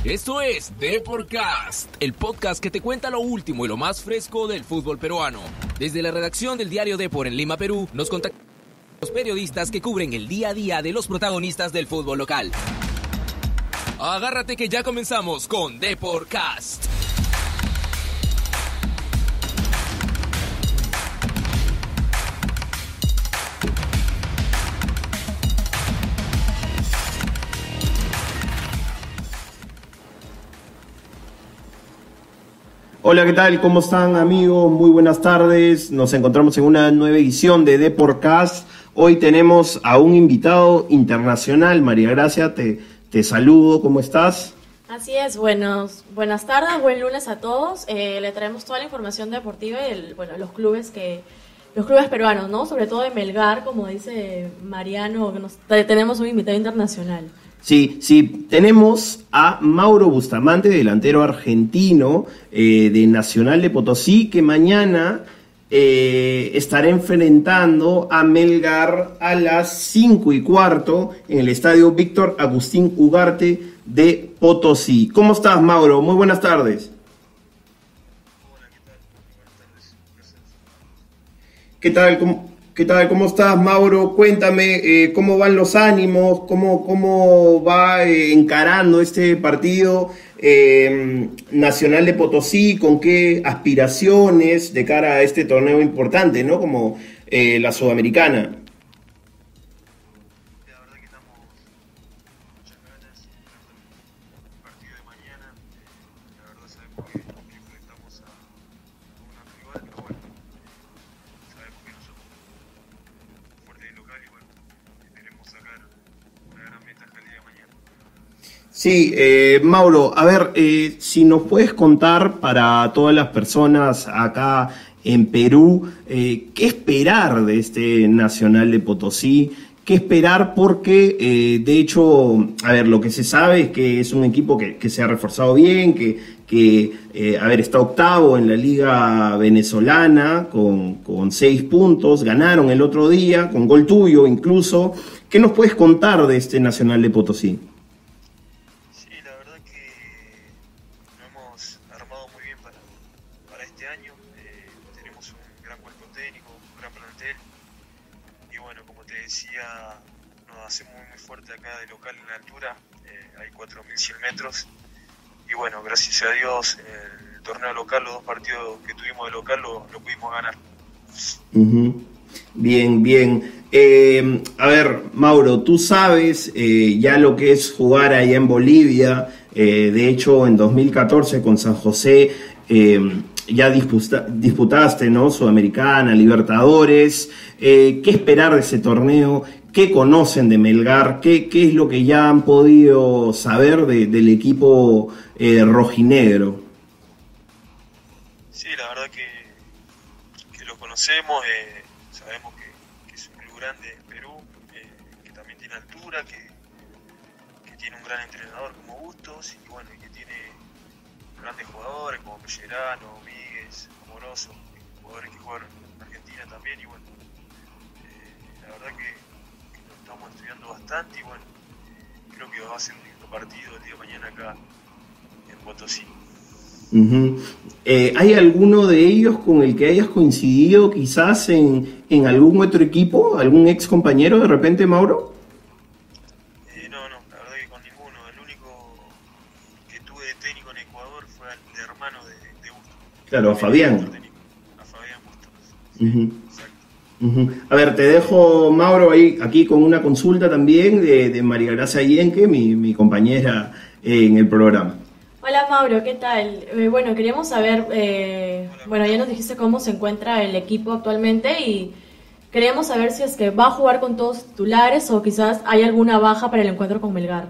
Esto es Deporcast, el podcast que te cuenta lo último y lo más fresco del fútbol peruano. Desde la redacción del diario Depor en Lima, Perú, nos contactan los periodistas que cubren el día a día de los protagonistas del fútbol local. Agárrate que ya comenzamos con Deporcast. Hola, ¿qué tal? ¿Cómo están, amigos? Muy buenas tardes. Nos encontramos en una nueva edición de Deporcast. Hoy tenemos a un invitado internacional. María Gracia, te saludo. ¿Cómo estás? Así es, buenas tardes, buen lunes a todos. Le traemos toda la información deportiva y los clubes peruanos, ¿no? Sobre todo de Melgar, como dice Mariano, que tenemos un invitado internacional. Sí, tenemos a Mauro Bustamante, delantero argentino de Nacional de Potosí, que mañana estará enfrentando a Melgar a las 5:15 en el estadio Víctor Agustín Ugarte de Potosí. ¿Cómo estás, Mauro? Muy buenas tardes. Hola, ¿qué tal? Buenas tardes. ¿Qué tal? ¿Cómo estás, Mauro? Cuéntame cómo van los ánimos, cómo va encarando este partido Nacional de Potosí, con qué aspiraciones de cara a este torneo importante, ¿no? Como la Sudamericana. La verdad que estamos con muchas ganas de el partido de mañana. La verdad sabemos que enfrentamos a una rival, pero bueno, sabemos que nosotros somos fuertes de local y bueno, esperemos sacar una gran ventaja el día de mañana. Sí, Mauro, a ver, si nos puedes contar para todas las personas acá en Perú, ¿qué esperar de este Nacional de Potosí? ¿Qué esperar? Porque, de hecho, a ver, lo que se sabe es que es un equipo que se ha reforzado bien, que está octavo en la Liga Venezolana con 6 puntos, ganaron el otro día, con gol tuyo incluso. ¿Qué nos puedes contar de este Nacional de Potosí? La verdad que lo hemos armado muy bien para este año. Tenemos un gran cuerpo técnico, un gran plantel. Y bueno, como te decía, nos hacemos muy fuerte acá de local en la altura. Hay 4.100 metros. Y bueno, gracias a Dios, el torneo local, los 2 partidos que tuvimos de local, lo pudimos ganar. Uh-huh. Bien. A ver, Mauro, tú sabes ya lo que es jugar allá en Bolivia. De hecho, en 2014 con San José ya disputaste, ¿no? Sudamericana, Libertadores. ¿Qué esperar de ese torneo? ¿Qué conocen de Melgar? ¿Qué es lo que ya han podido saber del equipo rojinegro? Sí, la verdad que lo conocemos. Sabemos que es un club grande en Perú, que también tiene altura, que tiene un gran entrenador como Bustos y bueno, que tiene grandes jugadores como Pellerano, Míguez, Amoroso, jugadores que juegan en Argentina también y bueno, la verdad que lo estamos estudiando bastante y bueno, creo que va a ser un lindo partido el día de mañana acá en Potosí. Uh-huh. ¿Hay alguno de ellos con el que hayas coincidido quizás en algún otro equipo? ¿Algún ex compañero de repente, Mauro? No, la verdad que con ninguno. El único que tuve de técnico en Ecuador fue el hermano de Bustos. Claro, a Fabián. A Fabián Bustos. Uh-huh. Exacto. Uh-huh. A ver, te dejo, Mauro, aquí con una consulta también de María Gracia Yenque, mi compañera en el programa. Hola Mauro, ¿qué tal? Queríamos saber, ya nos dijiste cómo se encuentra el equipo actualmente y queríamos saber si es que va a jugar con todos titulares o quizás hay alguna baja para el encuentro con Melgar.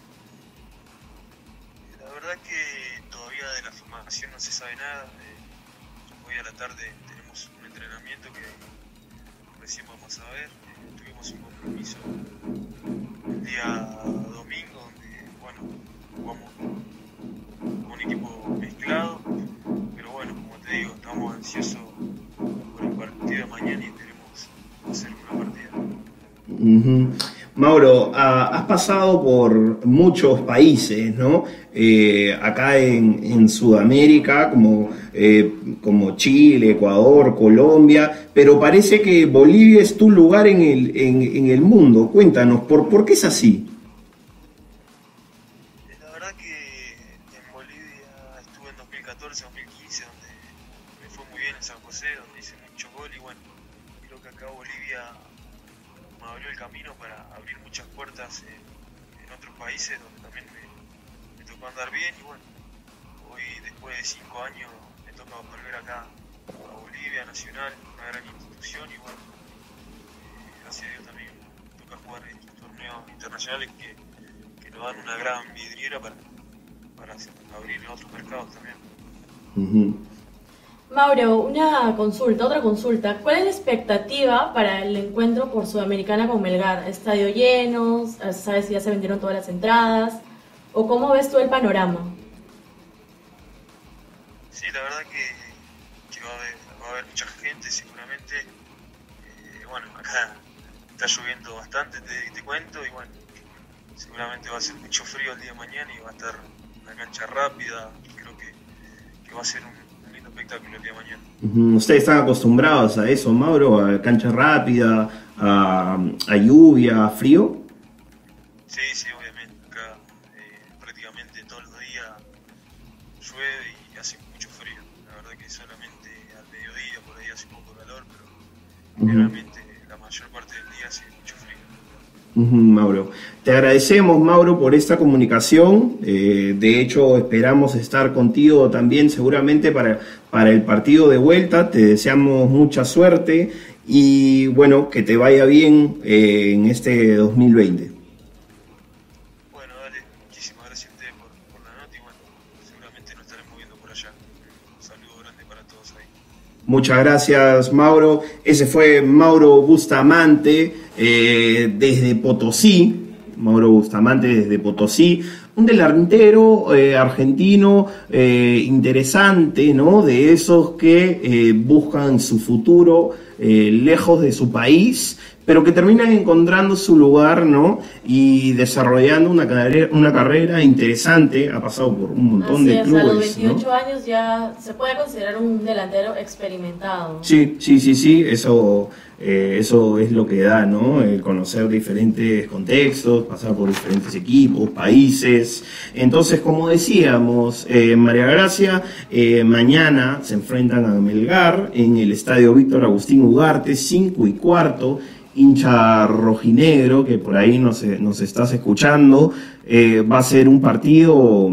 La verdad que todavía de la formación no se sabe nada. Hoy a la tarde tenemos un entrenamiento que recién vamos a ver. Tuvimos un compromiso el día domingo donde, bueno, jugamos un equipo mezclado, pero bueno, como te digo, estamos ansiosos por el partido de mañana y queremos hacer una partida. Uh-huh. Mauro, has pasado por muchos países, ¿no? Acá en Sudamérica, como Chile, Ecuador, Colombia, pero parece que Bolivia es tu lugar en el mundo. Cuéntanos, ¿por qué es así? La verdad que en Bolivia estuve en 2014, 2015, donde me fue muy bien en San José, donde hice mucho gol y bueno, creo que acá Bolivia me abrió el camino para abrir muchas puertas en otros países donde también me tocó andar bien y bueno, hoy después de 5 años me toca volver acá a Bolivia, Nacional, una gran institución y bueno, gracias a Dios también me toca jugar en estos torneos internacionales que nos dan una gran vidriera para abrir otros mercados también. Uh-huh. Mauro, otra consulta. ¿Cuál es la expectativa para el encuentro por Sudamericana con Melgar? ¿Estadio lleno? ¿Sabes si ya se vendieron todas las entradas? ¿O cómo ves tú el panorama? Sí, la verdad que va a haber mucha gente seguramente. Bueno, acá está lloviendo bastante, te cuento, y bueno, seguramente va a ser mucho frío el día de mañana y va a estar una cancha rápida. Creo que va a ser un lindo espectáculo el día de mañana. ¿Ustedes están acostumbrados a eso, Mauro? ¿A cancha rápida, a lluvia, a frío? Sí, obviamente. Acá prácticamente todos los días llueve y hace mucho frío. La verdad que solamente al mediodía por ahí hace un poco de calor, pero realmente la mayor parte del día hace mucho frío. Mauro, te agradecemos, Mauro, por esta comunicación. De hecho, esperamos estar contigo también seguramente para el partido de vuelta. Te deseamos mucha suerte y bueno, que te vaya bien en este 2020. Bueno, dale, muchísimas gracias a ustedes por la nota y bueno, seguramente nos estaremos viendo por allá. Un saludo grande para todos ahí. Muchas gracias, Mauro. Ese fue Mauro Bustamante desde Potosí. Mauro Bustamante desde Potosí. Un delantero argentino interesante, ¿no? De esos que buscan su futuro lejos de su país, pero que terminan encontrando su lugar, ¿no? Y desarrollando una carrera interesante. Ha pasado por un montón de clubes. A los 28 ¿no? años ya se puede considerar un delantero experimentado. Sí, eso es lo que da, ¿no? El conocer diferentes contextos, pasar por diferentes equipos, países. Entonces, como decíamos, María Gracia, mañana se enfrentan a Melgar en el estadio Víctor Agustín Ugarte, 5:15. Hincha rojinegro, que por ahí nos estás escuchando, va a ser un partido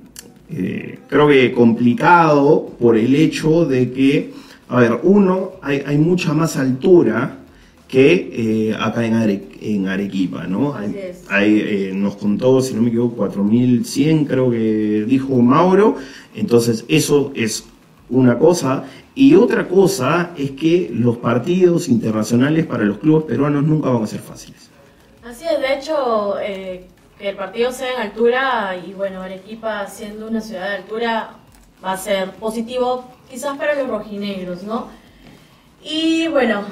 creo que complicado por el hecho de que, a ver, hay mucha más altura que acá en Arequipa, ¿no? Nos contó, si no me equivoco, 4100, creo que dijo Mauro. Entonces eso es una cosa. Y otra cosa es que los partidos internacionales para los clubes peruanos nunca van a ser fáciles. Así es, de hecho, que el partido sea en altura y bueno, Arequipa siendo una ciudad de altura va a ser positivo quizás para los rojinegros, ¿no? Y bueno,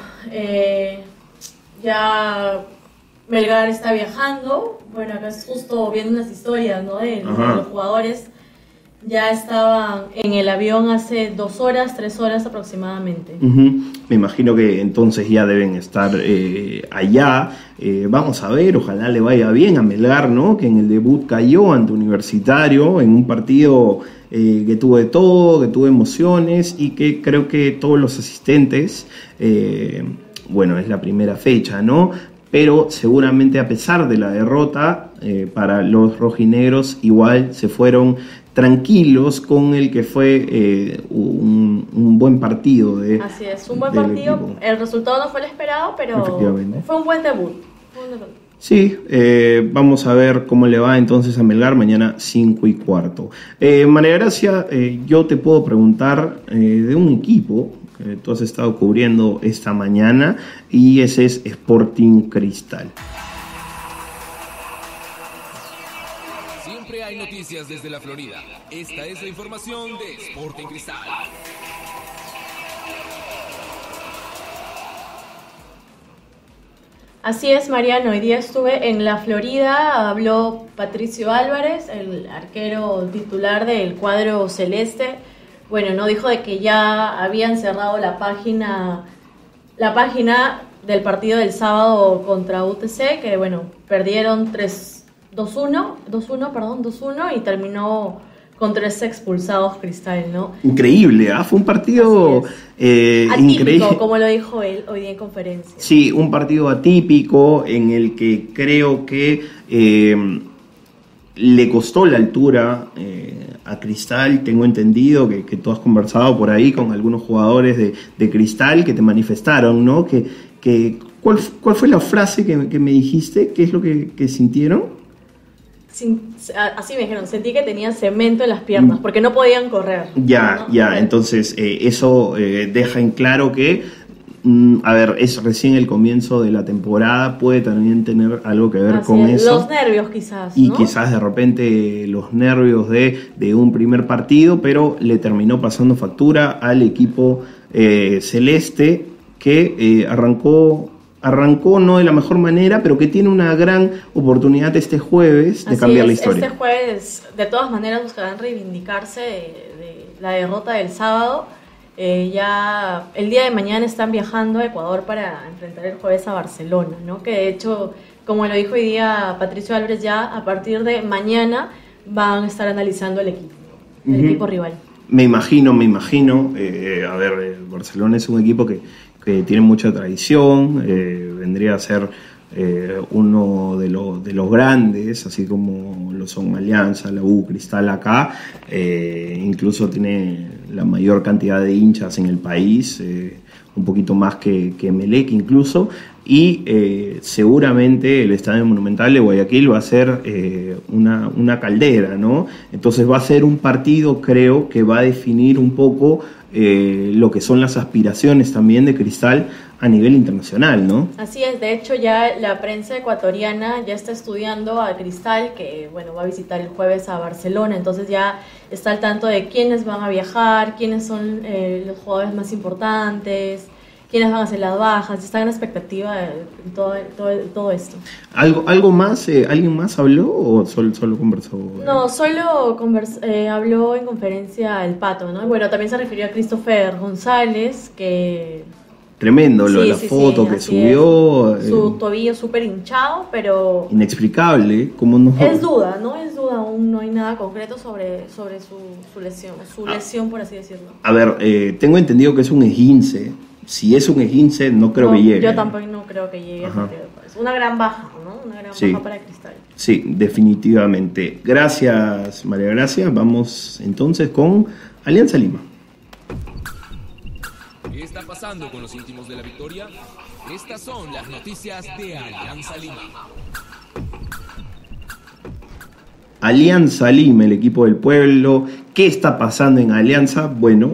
ya Melgar está viajando, bueno, acá es justo viendo unas historias, ¿no? De los jugadores. Ya estaban en el avión hace 2 horas, 3 horas aproximadamente. Me imagino que entonces ya deben estar allá. Vamos a ver, ojalá le vaya bien a Melgar, ¿no? Que en el debut cayó ante Universitario en un partido que tuvo de todo, que tuvo emociones y que creo que todos los asistentes, bueno, es la primera fecha, ¿no? Pero seguramente a pesar de la derrota, para los rojinegros igual se fueron tranquilos con el que fue un buen partido. Así es, un buen partido. Equipo. El resultado no fue el esperado, pero fue un buen debut. Sí, vamos a ver cómo le va entonces a Melgar mañana 5:15. María Gracia, yo te puedo preguntar de un equipo que tú has estado cubriendo esta mañana y ese es Sporting Cristal. Siempre hay noticias desde la Florida. Esta es la información de Sporting Cristal. Así es, Mariano. Hoy día estuve en la Florida, habló Patricio Álvarez, el arquero titular del cuadro celeste. Bueno, no dijo de que ya habían cerrado la página del partido del sábado contra UTC, que bueno, perdieron 2-1 y terminó con 3 expulsados Cristal, ¿no? Increíble, ¿ah? Fue un partido atípico, increíble. como lo dijo él hoy día en conferencia. Sí, un partido atípico en el que creo que le costó la altura a Cristal. Tengo entendido que tú has conversado por ahí con algunos jugadores de Cristal que te manifestaron, ¿no? ¿Cuál fue la frase que me dijiste? ¿Qué es lo que sintieron? Así me dijeron, sentí que tenían cemento en las piernas, porque no podían correr. Ya, ¿no? Entonces eso deja en claro que, a ver, es recién el comienzo de la temporada, puede también tener algo que ver Así con es. eso. Los nervios quizás, Y ¿no? quizás de repente los nervios de un primer partido, pero le terminó pasando factura al equipo celeste que arrancó no de la mejor manera, pero que tiene una gran oportunidad este jueves de cambiar la historia. Este jueves, de todas maneras, buscarán reivindicarse de la derrota del sábado. Ya el día de mañana están viajando a Ecuador para enfrentar el jueves a Barcelona, ¿no? Que de hecho, como lo dijo hoy día Patricio Álvarez, ya a partir de mañana van a estar analizando el equipo rival. Me imagino. A ver, Barcelona es un equipo que tiene mucha tradición, vendría a ser uno de los grandes, así como lo son Alianza, la U, Cristal acá, incluso tiene la mayor cantidad de hinchas en el país, un poquito más que Emelec incluso, y seguramente el Estadio Monumental de Guayaquil va a ser una caldera, ¿no? Entonces va a ser un partido, creo, que va a definir un poco lo que son las aspiraciones también de Cristal a nivel internacional, ¿no? Así es, de hecho ya la prensa ecuatoriana ya está estudiando a Cristal, que bueno, va a visitar el jueves a Barcelona, entonces ya está al tanto de quiénes van a viajar, quiénes son los jugadores más importantes, quiénes van a hacer las bajas, están en expectativa de todo esto. ¿Algo más? ¿Alguien más habló o solo conversó? No, solo habló en conferencia el Pato, ¿no? Bueno, también se refirió a Christopher González, que... Tremendo, la foto que subió. Su tobillo súper hinchado, pero... Inexplicable, ¿cómo no? Es duda, aún no hay nada concreto sobre su lesión, por así decirlo. A ver, tengo entendido que es un esguince. Si es un esguince, no creo que llegue. Yo tampoco no creo que llegue. Es una gran baja, ¿no? Una gran baja para Cristal. Sí, definitivamente. Gracias, María Gracia. Vamos entonces con Alianza Lima. ¿Qué está pasando con los íntimos de la victoria? Estas son las noticias de Alianza Lima. Alianza Lima, el equipo del pueblo. ¿Qué está pasando en Alianza? Bueno,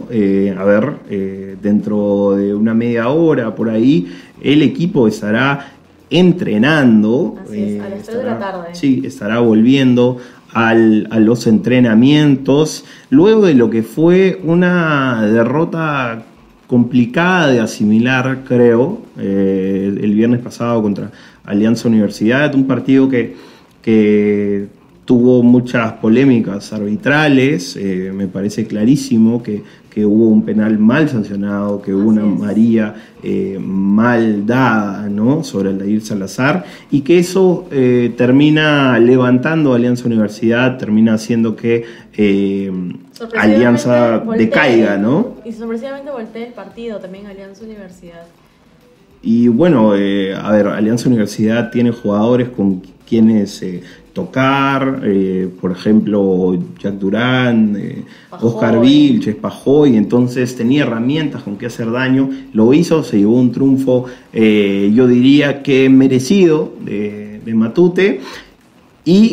dentro de una media hora por ahí, el equipo estará entrenando. Así es, a las 3 de la tarde. Sí, estará volviendo a los entrenamientos. Luego de lo que fue una derrota complicada de asimilar, creo, el viernes pasado contra Alianza Universidad, un partido que tuvo muchas polémicas arbitrales. Me parece clarísimo que hubo un penal mal sancionado, que hubo una amarilla mal dada, ¿no?, sobre Aldair Salazar, y que eso termina levantando a Alianza Universidad, termina haciendo que Alianza decaiga, ¿no? Y sorpresivamente voltea el partido también Alianza Universidad. Y bueno, Alianza Universidad tiene jugadores con quienes tocar, por ejemplo, Jack Durán, Oscar Vilches, Pajoy, entonces tenía herramientas con que hacer daño, lo hizo, se llevó un triunfo, yo diría que merecido de Matute, y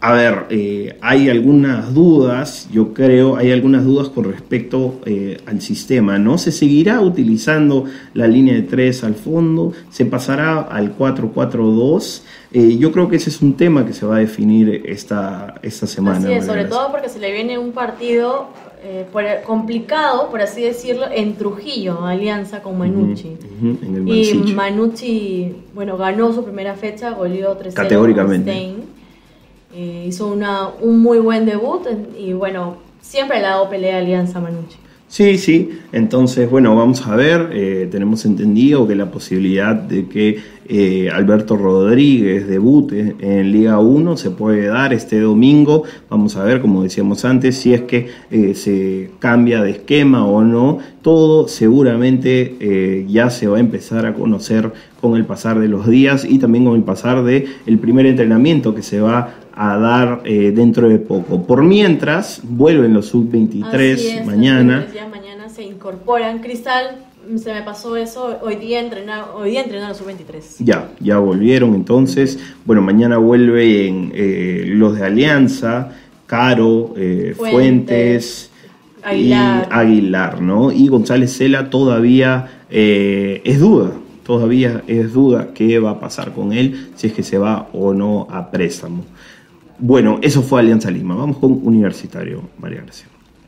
A ver, hay algunas dudas, yo creo, hay algunas dudas con respecto al sistema, ¿no? ¿Se seguirá utilizando la línea de 3 al fondo? ¿Se pasará al 4-4-2? Yo creo que ese es un tema que se va a definir esta semana. Así es, sobre todo porque se le viene un partido complicado, por así decirlo, en Trujillo, Alianza con Manucci. En el y Manucci. Manucci, bueno, ganó su primera fecha, goleó 3-0 Categóricamente. a Stein. Hizo un muy buen debut y bueno, siempre le ha dado pelea a Alianza Manucci. Sí, entonces bueno, vamos a ver, tenemos entendido que la posibilidad de que Alberto Rodríguez debute en Liga 1 se puede dar este domingo. Vamos a ver, como decíamos antes, si es que se cambia de esquema o no. Todo seguramente ya se va a empezar a conocer con el pasar de los días y también con el pasar del primer entrenamiento que se va a dar dentro de poco. Por mientras, vuelven los sub-23 mañana. Ya mañana se incorporan. Cristal, se me pasó eso, hoy día entrenaron los sub-23. Ya volvieron entonces. Bueno, mañana vuelven los de Alianza, Caro, Fuentes Aguilar. y Aguilar, ¿no? Y González Cela todavía es duda. Todavía es duda qué va a pasar con él, si es que se va o no a préstamo. Bueno, eso fue Alianza Lima. Vamos con Universitario, María Gracia.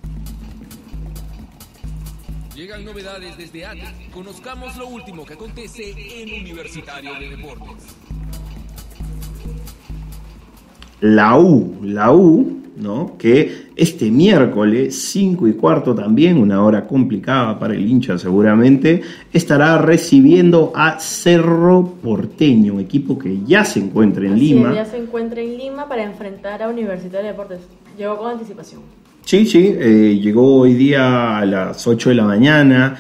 Llegan novedades desde ATI. Conozcamos lo último que acontece en Universitario de Deportes. La U, ¿no? Que este miércoles 5:15 también, una hora complicada para el hincha seguramente, estará recibiendo a Cerro Porteño, un equipo que ya se encuentra en Lima. Ya se encuentra en Lima para enfrentar a Universitario de Deportes. Llegó con anticipación. Sí, llegó hoy día a las 8 de la mañana,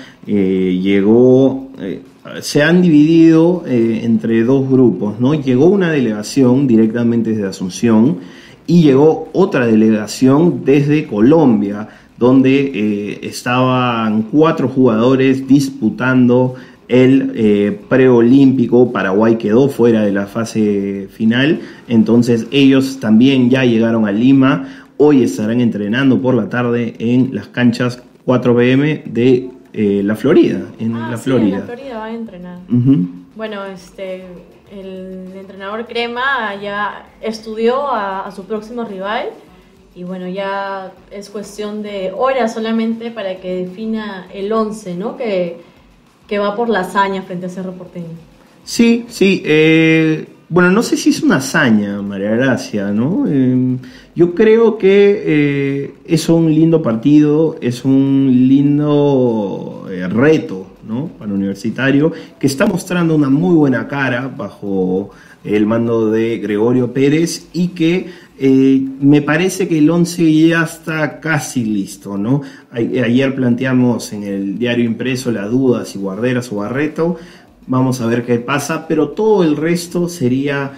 se han dividido entre dos grupos, ¿no? Llegó una delegación directamente desde Asunción y llegó otra delegación desde Colombia, donde estaban 4 jugadores disputando el preolímpico. Paraguay quedó fuera de la fase final, entonces ellos también ya llegaron a Lima. Hoy estarán entrenando por la tarde en las canchas 4 PM de la Florida. En la Florida. En la Florida van a entrenar. Uh-huh. Bueno, el entrenador Crema ya estudió a su próximo rival y bueno, ya es cuestión de horas solamente para que defina el 11, ¿no? Que va por la hazaña frente a Cerro Porteño. Sí. Bueno, no sé si es una hazaña, María Gracia, ¿no? Yo creo que es un lindo partido, es un lindo reto, ¿no? Para Universitario, que está mostrando una muy buena cara bajo el mando de Gregorio Pérez y que me parece que el 11 ya está casi listo, ¿no? Ayer planteamos en el diario impreso la duda si Guarderas o Barreto. Vamos a ver qué pasa, pero todo el resto sería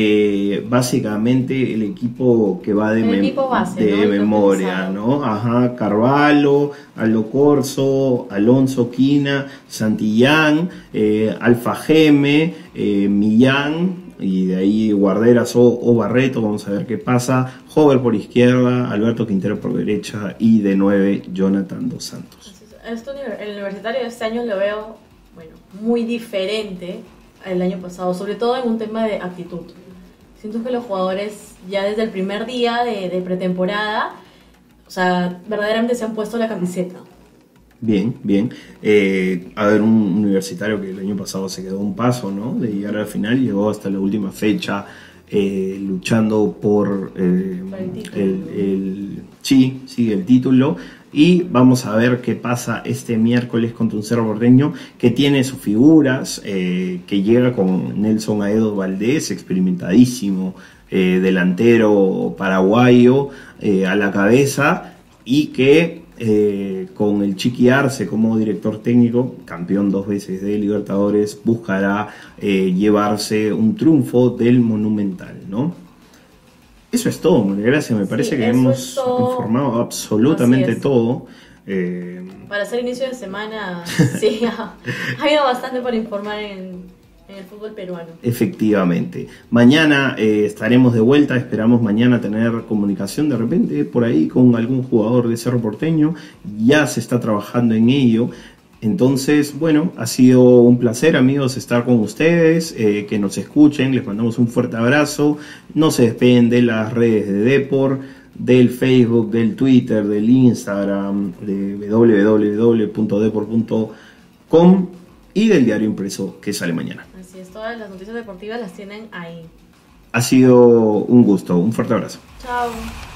básicamente el equipo que va de memoria, ¿no? Ajá, Carvalho, Aldo Corso, Alonso Quina, Santillán, Alfa Geme, Millán, y de ahí Guarderas o Barreto. Vamos a ver qué pasa. Hover por izquierda, Alberto Quintero por derecha y de 9 Jonathan Dos Santos. El Universitario de este año lo veo muy diferente al año pasado, sobre todo en un tema de actitud. Siento que los jugadores ya desde el primer día de pretemporada, o sea, verdaderamente se han puesto la camiseta. Bien. A ver, un Universitario que el año pasado se quedó un paso, ¿no? De llegar al final, llegó hasta la última fecha luchando por el título. Y vamos a ver qué pasa este miércoles contra un Cerro Porteño que tiene sus figuras, que llega con Nelson Aedo Valdés, experimentadísimo delantero paraguayo a la cabeza, y que con el Chiqui Arce como director técnico, campeón 2 veces de Libertadores, buscará llevarse un triunfo del Monumental, ¿no? Eso es todo, María Gracia. Me parece que hemos informado absolutamente todo. Para hacer inicio de semana, sí, ha habido bastante para informar en en el fútbol peruano. Efectivamente. Mañana estaremos de vuelta, esperamos mañana tener comunicación de repente por ahí con algún jugador de Cerro Porteño, ya se está trabajando en ello. Entonces, bueno, ha sido un placer, amigos, estar con ustedes, que nos escuchen, les mandamos un fuerte abrazo, no se despeguen de las redes de Depor, del Facebook, del Twitter, del Instagram, de www.depor.com y del diario impreso que sale mañana. Así es, todas las noticias deportivas las tienen ahí. Ha sido un gusto, un fuerte abrazo. Chao.